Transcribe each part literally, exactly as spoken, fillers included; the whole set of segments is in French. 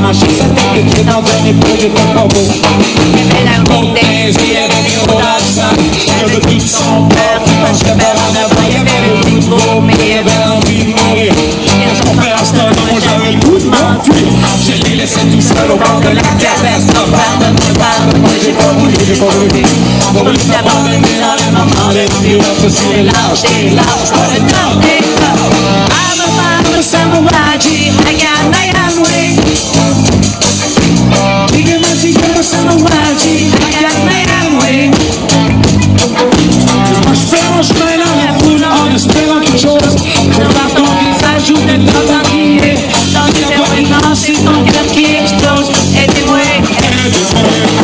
marché, ça tête que dans un épaule de ton corbeau. Cortez, il y avait des rodasses, il de tout son père, qui penchait vers en avant, il y avait le goût de vomir, il y avait l'envie de mourir. Son père, c'est un nom, j'avais le goût de mentir. Je l'ai laissé tout seul au bord de la caverne. Pardonne-moi, pardonne-moi, j'ai pas voulu, j'ai pas voulu. Pour lui t'abandonner dans le moment de violence, c'est les lâches, des lâches, pas le temps des lâches. I'm a father, samurai, I got my own way. Diga mais se eu samurai, I got my own way. Nós temos bem na foule, on espère quelque chose. On va donc les ajouter dans ta vie. Dans le terrain, c'est ton cœur qui explose. Aidez-moi, aidez-moi.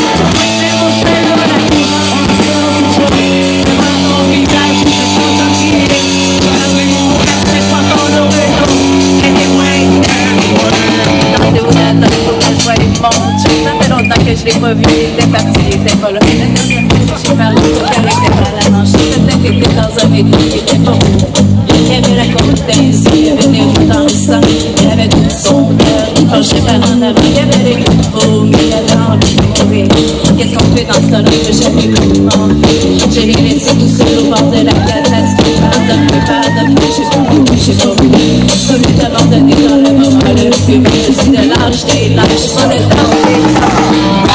Je l'ai pas vu, il était parti, il était pas là. La dernière fois que j'ai parlé, son cœur était pas à la manche. Peut-être qu'il était dans un métro qui était pas beau. Il y avait la côte d'inside, il y avait des roues dans le sang, il y avait tout son cœur qui penchait par en avant. Il y avait des coups de faux, mais il y avait envie de mourir. Qu'est-ce qu'on fait dans ce temps-là que j'avais le goût de m'enfuir? Je l'ai laissé tout seul au bord de la catastrophe. Pardonne-moi, pardonne-moi, j'ai pas voulu, j'ai pas voulu. Je voulais t'abandonner dans le moment le plus vite. Je suis de l'âge des lâches, pas le temps des temps.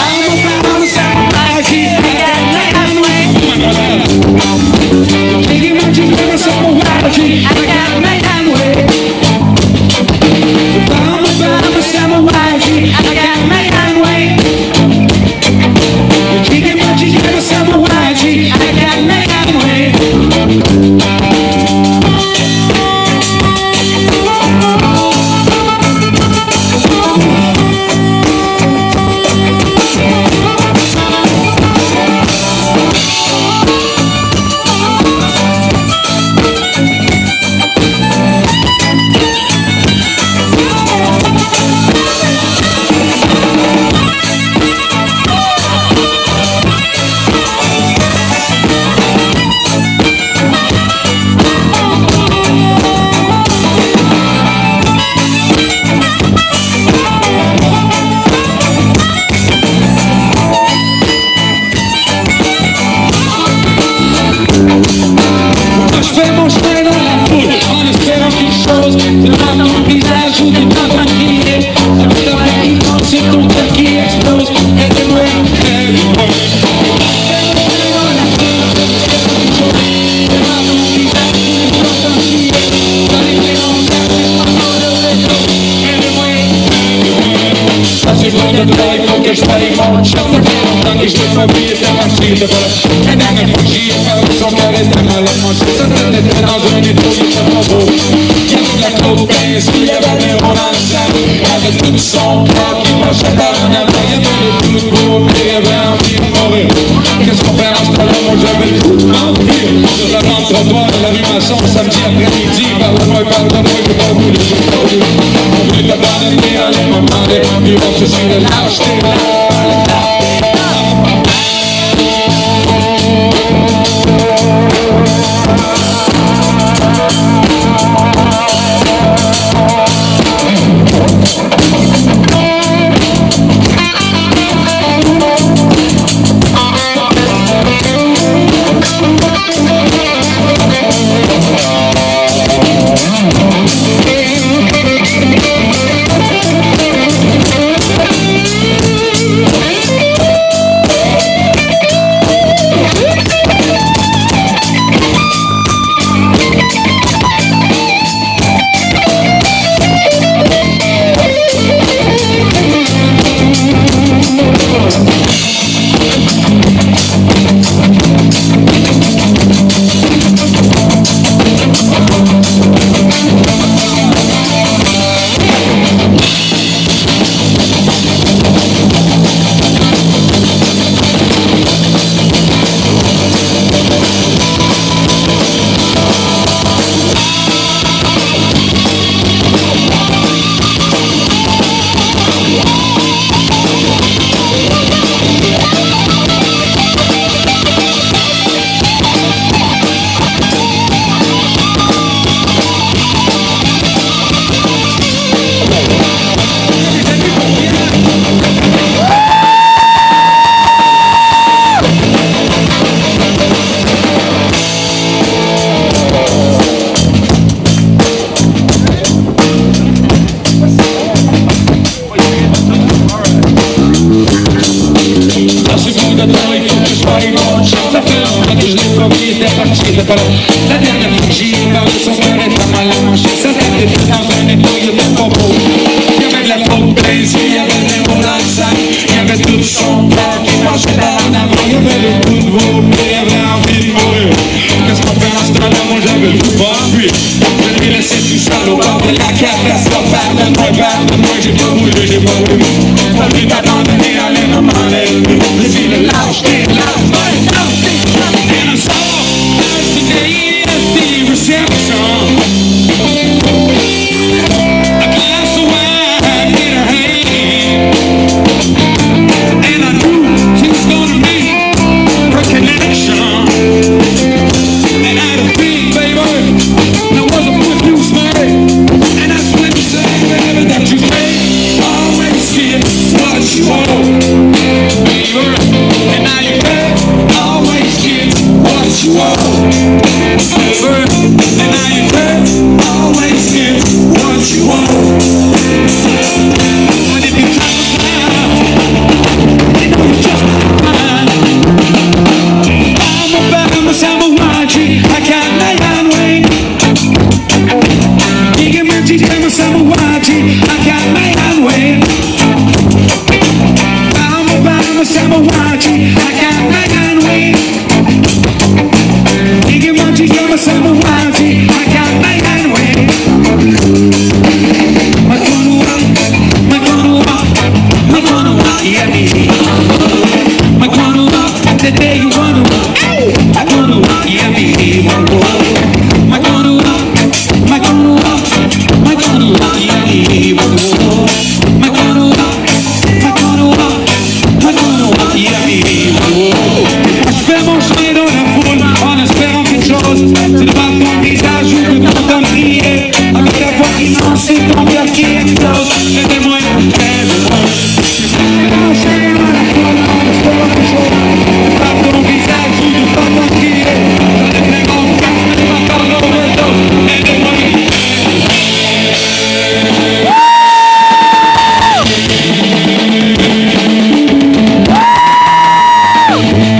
I got my own way. I'm a father, samurai, I got my own way. Chicken munchies, you're a samurai, I got my own way. Que je paye mon chef, tant que je l'ai pas oublié, c'est parti de vol. La dernière fois que j'y ai fait, son cœur était mal mangé. Ça était dans un métro, il était pas beau. Il y avait la côte d'inside, il y avait des ronds dans le sang. Il y avait tout son corps qui marchait par en avant. Il y avait le coup de gros, mais il y avait envie de mourir. Qu'est-ce qu'on fait en ce temps-là? Moi j'avais le coup de mentir. Sur la bande trottoir de la rue Masson, samedi après-midi, parle-moi, parle-moi, j'ai pas voulu, j'ai pas voulu. On voulait t'abandonner dans les moments de violence, je suis de lâche, t'es là. Ça fait longtemps que je l'ai promis, t'es parti, t'es pas là. La dernière fois que j'y ai parlé, son père est pas mal à manger. Ça s'était fait dans un étau, il était pas beau. Il y avait de la pomme plaisir, il y avait des mots dans le sac. Il y avait tout son corps qui marchait dans l'avant. Il y avait le goût de vomir, il y avait envie de mourir. Qu'est-ce qu'on fait dans ce temps-là, moi j'avais le pas envie. Je lui laissais tout seul au bord de la catastrophe. Pardonne-moi, pardonne-moi, j'ai pas voulu, j'ai pas voulu. Pas voulu t'abandonner, allez, non, m'enlève. Les filles lâches, t'es lâche, moi, lâche, t'es lâche. And I'm so last today at the reception. A glass of wine in her hand. And I knew she was gonna make her connection. And I had a big baby, and I was a good news man. And that's when you say, baby, that you may always get what you want, baby. And now you may always get what you want, baby. And now you may always get what you want. But if you try to find, you know you just find. I'm a bad I'm a watching, I got my own way. Diga me diga I'm a watching, I got my own way. I'm a bad I'm a watching, I got my own way. Diga me diga I'm a watching, I got my own way. My gonna walk, my gonna walk, my gonna walk, yeah me. My gonna walk, the day you wanna walk. I gonna walk, yeah me. My gonna walk, my gonna walk, my gonna walk, yeah me. My gonna walk, my gonna walk, my gonna walk, yeah me. Je vais manger dans la foule en espérant quelque chose. C'est de voir ton visage ou de t'entendre crier. Avec ta voix immense et ton cœur qui explose. Aidez-moi, aidez-moi. Je vais manger dans la foule en espérant quelque chose. De voir ton visage ou de t'entendre crier. Avec les grands cœurs, mais pas par l'overdose. Aidez-moi. Woo!